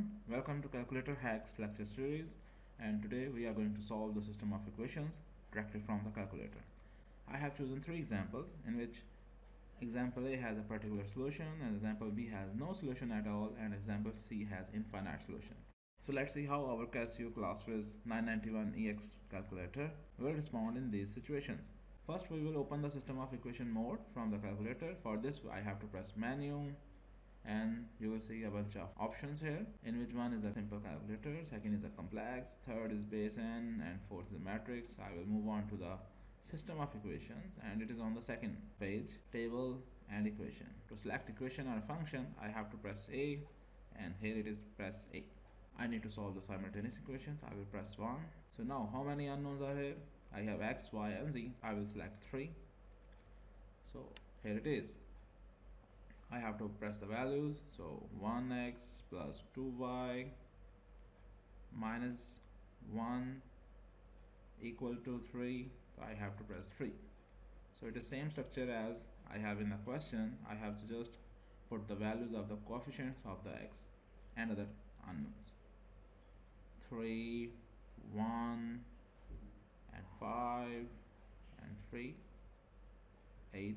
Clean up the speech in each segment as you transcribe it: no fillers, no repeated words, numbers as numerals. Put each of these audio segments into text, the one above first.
everyone, welcome to Calculator Hacks lecture series, and today we are going to solve the system of equations directly from the calculator. I have chosen three examples in which example A has a particular solution and example B has no solution at all and example C has infinite solution. So let's see how our Casio class fx-991 calculator will respond in these situations. First we will open the system of equation mode from the calculator. For this I have to press menu and you will see a bunch of options here, in which one is a simple calculator, second is a complex, third is base n, and fourth is a matrix. I will move on to the system of equations and it is on the second page, table and equation. To select equation or function I have to press A and here it is press A. I need to solve the simultaneous equations. I will press 1. So now how many unknowns are here? I have x, y and z. I will select 3. So here it is. I have to press the values, so 1x plus 2y minus 1 equal to 3, so I have to press 3. So it is same structure as I have in the question. I have to just put the values of the coefficients of the x and other unknowns. 3, 1 and 5 and 3, 8,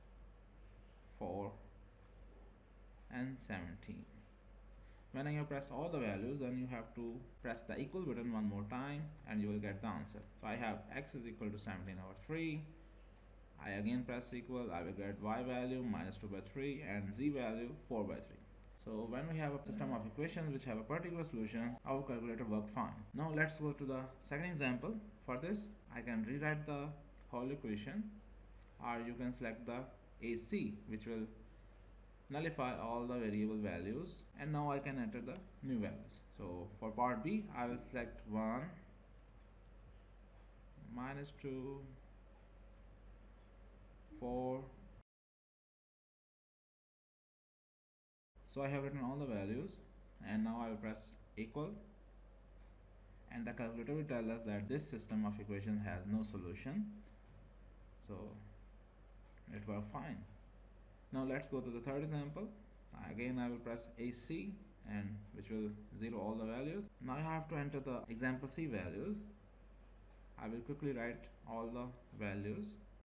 4 and 17. When I press all the values, then you have to press the equal button one more time and you will get the answer. So I have x is equal to 17 over 3. I again press equal, I will get y value minus 2 by 3 and z value 4 by 3. So when we have a system of equations which have a particular solution, our calculator works fine. Now let's go to the second example. For this I can rewrite the whole equation, or you can select the AC, which will nullify all the variable values, and now I can enter the new values. So for part B I will select 1 minus 2 4. So I have written all the values and now I will press equal and the calculator will tell us that this system of equation has no solution. So it worked fine. Now let's go to the third example. Again I will press AC and which will zero all the values. Now I have to enter the example C values. I will quickly write all the values.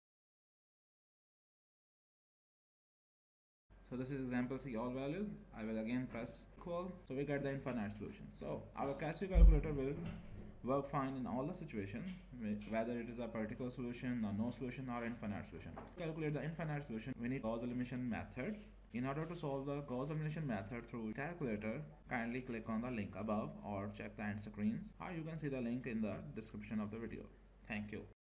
So this is example C, all values. I will again press equal. So we get the infinite solution. So our Casio calculator will work fine in all the situations, whether it is a particular solution or no solution or infinite solution. To calculate the infinite solution, we need Gauss elimination method. In order to solve the Gauss elimination method through calculator, kindly click on the link above or check the end screens, or you can see the link in the description of the video. Thank you.